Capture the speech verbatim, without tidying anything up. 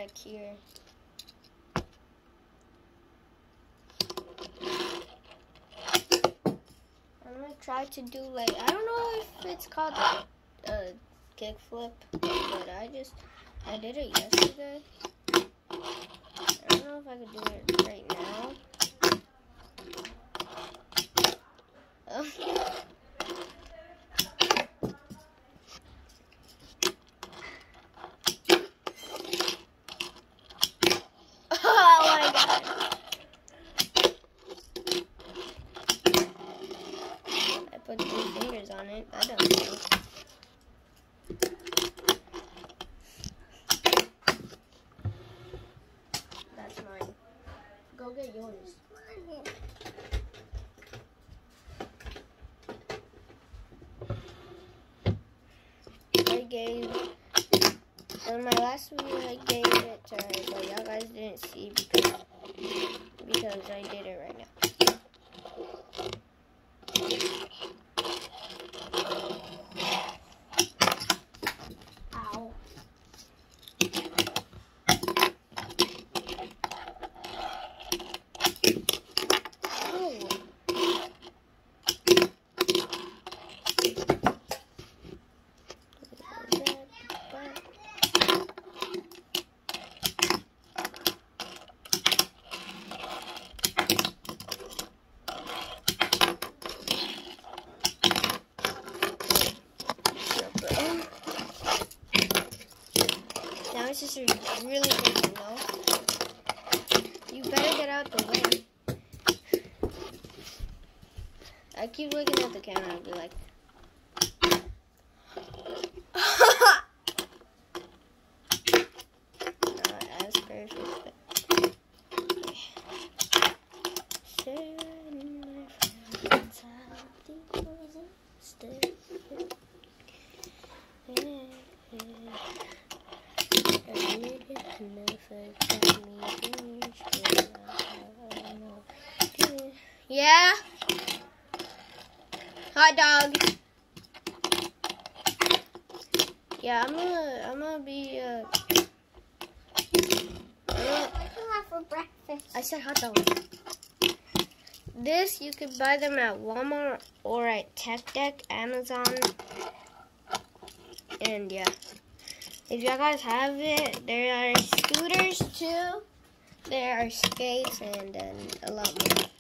back here. I'm gonna try to do like, I don't know if it's called a, a kickflip, but I just, I did it yesterday. I don't know if I could do it right now. Oh. Oh my god. I put three fingers on it. I don't know. That's mine. Go get yours. I gave, in my last video I gave it to her, but y'all guys didn't see because, because I did it right now. Ow. Now it's just really big, you know? You better get out the way. I keep looking at the camera and be like, not as perfect, but yeah, hot dog. Yeah, I'm gonna, I'm gonna be. Uh, I'm gonna, for breakfast. I said hot dog. This you could buy them at Walmart or at Tech Deck, Amazon, and yeah. If y'all guys have it, there are scooters too. There are skates and, and a lot more.